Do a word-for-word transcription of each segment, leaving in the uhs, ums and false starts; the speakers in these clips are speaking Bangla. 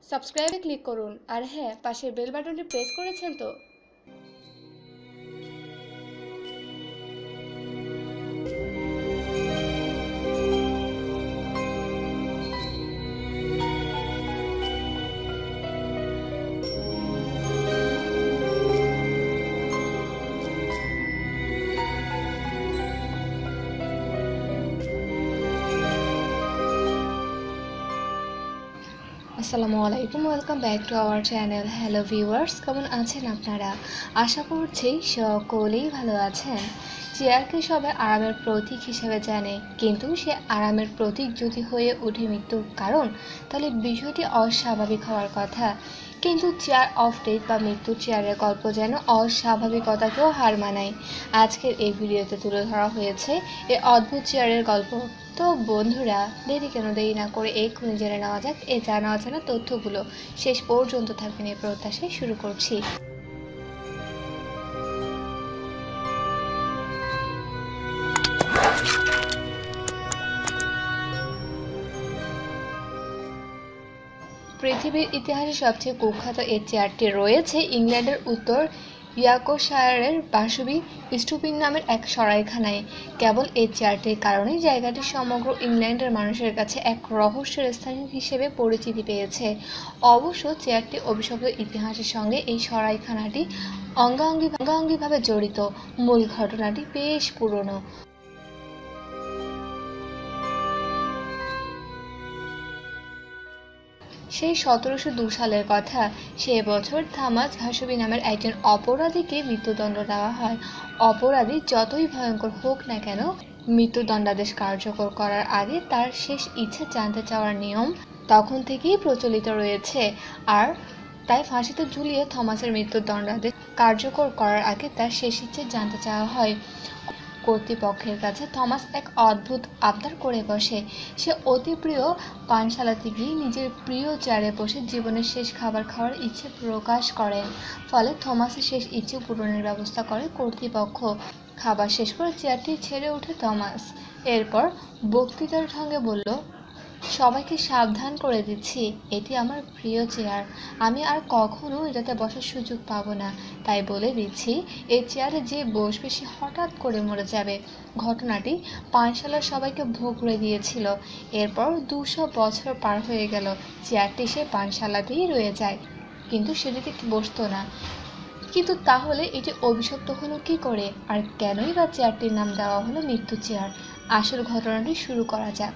সাবস্ক্রাইবে ক্লিক করুন আর হ্যাঁ পাশের বেল বাটনটি প্রেস করেছেন তো। আসসালামু আলাইকুম, welcome back to our channel. Hello viewers, কেমন আছেন আপনারা? আশা করছি সকলেই ভালো আছেন। চেয়ারকে সবাই আরামের প্রতীক হিসেবে জানে, কিন্তু সে আরামের প্রতীক যদি হয়ে ওঠে মৃত্যুর কারণ, তাহলে বিষয়টি অস্বাভাবিক হওয়ার কথা। কিন্তু চেয়ার অফ ডেথ বা মৃত্যুর চেয়ারের গল্প যেন অস্বাভাবিকতাকেও হার মানায়। আজকের এই ভিডিওতে তুলে ধরা হয়েছে এই অদ্ভুত চেয়ারের গল্প। তো বন্ধুরা, দেরি কেন দেরি না করে এক্ষুনি জেনে নেওয়া যাক এই জানা অজানা তথ্যগুলো। শেষ পর্যন্ত থাকবেন এই প্রত্যাশায় শুরু করছি। পৃথিবীর ইতিহাসে সবচেয়ে কুখ্যাত এই চেয়ারটি রয়েছে ইংল্যান্ডের উত্তর ইয়র্কশায়ারের বাসবি স্টুপিং নামের এক সরাইখানায়। কেবল এই চেয়ারটির কারণেই জায়গাটি সমগ্র ইংল্যান্ডের মানুষের কাছে এক রহস্যের স্থান হিসেবে পরিচিতি পেয়েছে। অবশ্য চেয়ারটি অভিশপ্ত ইতিহাসের সঙ্গে এই সরাইখানাটি অঙ্গাঙ্গি অঙ্গাঙ্গিভাবে জড়িত। মূল ঘটনাটি বেশ পুরনো। সেই সতেরোশো দু সালের কথা। সে বছর থমাস ভাসবি নামের একজন অপরাধীকে মৃত্যুদণ্ড দেওয়া হয়। অপরাধী যতই ভয়ঙ্কর হোক না কেন, মৃত্যুদণ্ডাদেশ কার্যকর করার আগে তার শেষ ইচ্ছে জানতে চাওয়ার নিয়ম তখন থেকেই প্রচলিত রয়েছে। আর তাই ফাঁসিতে ঝুলিয়ে থমাসের মৃত্যুদণ্ডাদেশ কার্যকর করার আগে তার শেষ ইচ্ছে জানতে চাওয়া হয়। কর্তৃপক্ষের কাছে থমাস এক অদ্ভুত আবদার করে বসে। সে অতি প্রিয় পানশালাতে গিয়ে নিজের প্রিয় চেয়ারে বসে জীবনের শেষ খাবার খাওয়ার ইচ্ছে প্রকাশ করেন। ফলে থমাসের শেষ ইচ্ছে পূরণের ব্যবস্থা করে কর্তৃপক্ষ। খাবার শেষ করে চেয়ারটি ছেড়ে ওঠে থমাস। এরপর বক্তৃতার ঢঙে বলল, সবাইকে সাবধান করে দিচ্ছি, এটি আমার প্রিয় চেয়ার। আমি আর কখনো এটাতে বসার সুযোগ পাবো না। তাই বলে দিচ্ছি, এই চেয়ারে যে বসবে সে হঠাৎ করে মরে যাবে। ঘটনাটি পানশালার সবাইকে ভোগড়ে দিয়েছিল। এরপর দুশো বছর পার হয়ে গেল, চেয়ারটি সে পানশালাতেই রয়ে যায়, কিন্তু সেটিতে বসতো না। কিন্তু তাহলে এটি অভিশপ্ত হলো কি করে, আর কেনই বা চেয়ারটির নাম দেওয়া হলো মৃত্যু চেয়ার? আসল ঘটনাটি শুরু করা যাক।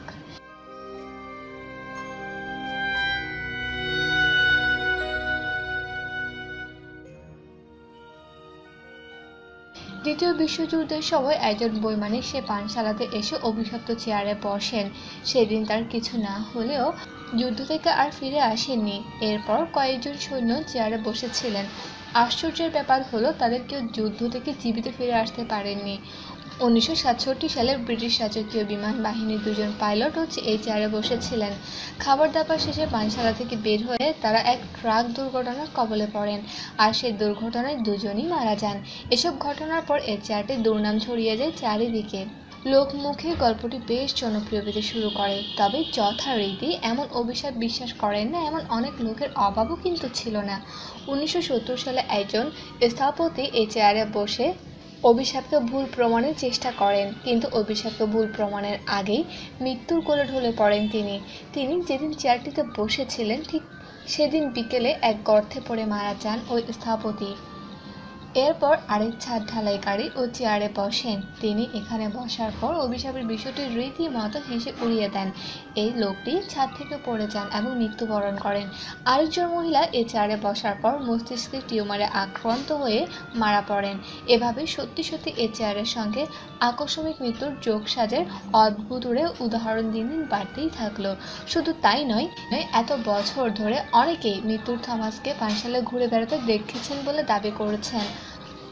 দ্বিতীয় বিশ্বযুদ্ধের সময় একজন বৈমানিক সে পানশালাতে এসে অভিশপ্ত চেয়ারে বসেন। সেদিন তার কিছু না হলেও যুদ্ধ থেকে আর ফিরে আসেননি। এরপর কয়েকজন সৈন্য চেয়ারে বসেছিলেন। আশ্চর্যের ব্যাপার হলো, তাদের কেউ যুদ্ধ থেকে জীবিত ফিরে আসতে পারেননি। উনিশশো সাতষট্টি সালে ব্রিটিশ রাজকীয় বিমান বাহিনীর দুজন পাইলটও এই চেয়ারে বসেছিলেন। খাবার দাবার শেষে পানশালা থেকে বের হয়ে তারা এক ট্রাক দুর্ঘটনার কবলে পড়েন, আর সেই দুর্ঘটনায় দুজনই মারা যান। এসব ঘটনার পর এই চেয়ারটির দুর্নাম ছড়িয়ে যায় চারিদিকে। লোকমুখে গল্পটি বেশ জনপ্রিয় পেতে শুরু করে। তবে যথারীতি এমন অভিশাপ বিশ্বাস করেন না এমন অনেক লোকের অভাবও কিন্তু ছিল না। উনিশশো সত্তর সালে একজন স্থপতি এই চেয়ারে বসে অভিশাপকে ভুল প্রমাণের চেষ্টা করেন, কিন্তু অভিশাপকে ভুল প্রমাণের আগেই মৃত্যুর কোলে ঢলে পড়েন তিনি। তিনি যেদিন চেয়ারটিতে বসেছিলেন ঠিক সেদিন বিকেলে এক গর্তে পড়ে মারা যান ওই স্থপতি। এরপর আরেক ছাদ ঢালাইকারী ও চেয়ারে বসেন। তিনি এখানে বসার পর অভিশাপের বিষয়টি রীতিমতো হেসে উড়িয়ে দেন। এই লোকটি ছাদ থেকে পড়ে যান এবং মৃত্যুবরণ করেন। আরেকজন মহিলা এ চেয়ারে বসার পর মস্তিষ্কের টিউমারে আক্রান্ত হয়ে মারা পড়েন। এভাবে সত্যি সত্যি এ চেয়ারের সঙ্গে আকস্মিক মৃত্যুর যোগসাজের অদ্ভুত উদাহরণ দিন দিন বাড়তেই থাকলো। শুধু তাই নয়, এত বছর ধরে অনেকেই মৃত্যুর থমাসকে পানশালে ঘুরে বেড়াতে দেখেছেন বলে দাবি করেছেন।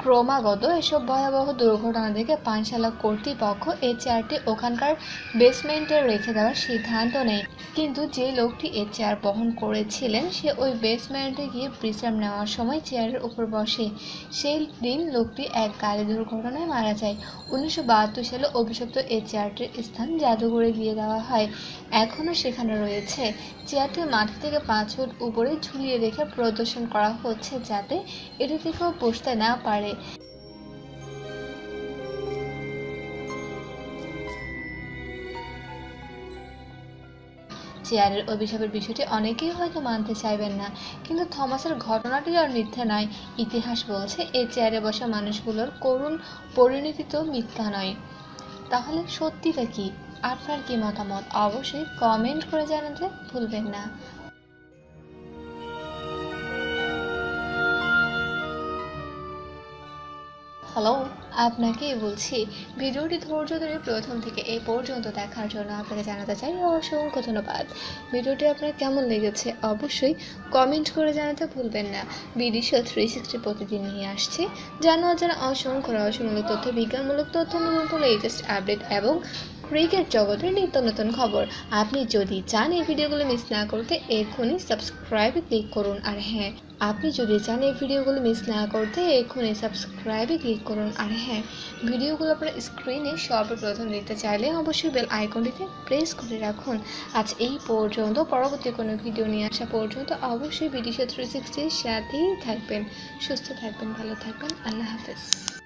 ক্রমাগত এসব ভয়াবহ দুর্ঘটনা দেখে পানশালা কর্তৃপক্ষ এই চেয়ারটি ওখানকার বেসমেন্টে রেখে দেওয়ার সিদ্ধান্ত নেয়। কিন্তু যে লোকটি এই চেয়ার বহন করেছিলেন সে ওই বেসমেন্টে গিয়ে বিশ্রাম নেওয়ার সময় চেয়ারের উপর বসে। সেই দিন লোকটি এক গাড়ি দুর্ঘটনায় মারা যায়। উনিশশো বাহাত্তর সালে অভিশপ্ত এই চেয়ারটির স্থান জাদুঘরে দিয়ে দেওয়া হয়। এখনও সেখানে রয়েছে। চেয়ারটি মাটি থেকে পাঁচ ফুট উপরে ঝুলিয়ে রেখে প্রদর্শন করা হচ্ছে যাতে এটি থেকেও বসতে না পারে। চেয়ারের অভিশাপের বিষয়টি অনেকেই হয়তো মানতে চাইবেন না, কিন্তু থমাসের ঘটনাটি আর মিথ্যা নয়। ইতিহাস বলছে এই চেয়ারে বসা মানুষগুলোর করুণ পরিণতি তো মিথ্যা নয়। তাহলে সত্যিটা কি? আপনার কি মতামত অবশ্যই কমেন্ট করে জানাতে ভুলবেন না। হ্যালো, আপনাকে বলছি ভিডিওটি ধৈর্য ধরে প্রথম থেকে এই পর্যন্ত দেখার জন্য আপনাকে জানাতে চাই অসংখ্য ধন্যবাদ। ভিডিওটি আপনার কেমন লেগেছে অবশ্যই কমেন্ট করে জানাতে ভুলবেন না। বিডিশো থ্রি সিক্সটি প্রতিদিন নিয়ে আসছে জানো অজানা অসংখ্য রহস্যমূলক তথ্য, বিজ্ঞানমূলক তথ্য, নতুন লেটেস্ট আপডেট এবং ক্রিকেট জগতের নিত্য নতুন খবর। আপনি যদি চান এই ভিডিওগুলো মিস না করতে এক্ষুনি সাবস্ক্রাইবে ক্লিক করুন। আর হ্যাঁ, আপনি যদি চান এই ভিডিওগুলো মিস না করতে এক্ষুনি সাবস্ক্রাইবে ক্লিক করুন। আর হ্যাঁ, ভিডিওগুলো আপনার স্ক্রিনে সর্বপ্রথম দেখতে চাইলে অবশ্যই বেল আইকনটিতে প্রেস করে রাখুন। আজ এই পর্যন্ত, পরবর্তী কোনো ভিডিও নিয়ে আসা পর্যন্ত অবশ্যই বিডিশো থ্রি সিক্সটির সাথেই থাকবেন। সুস্থ থাকবেন, ভালো থাকবেন। আল্লাহ হাফেজ।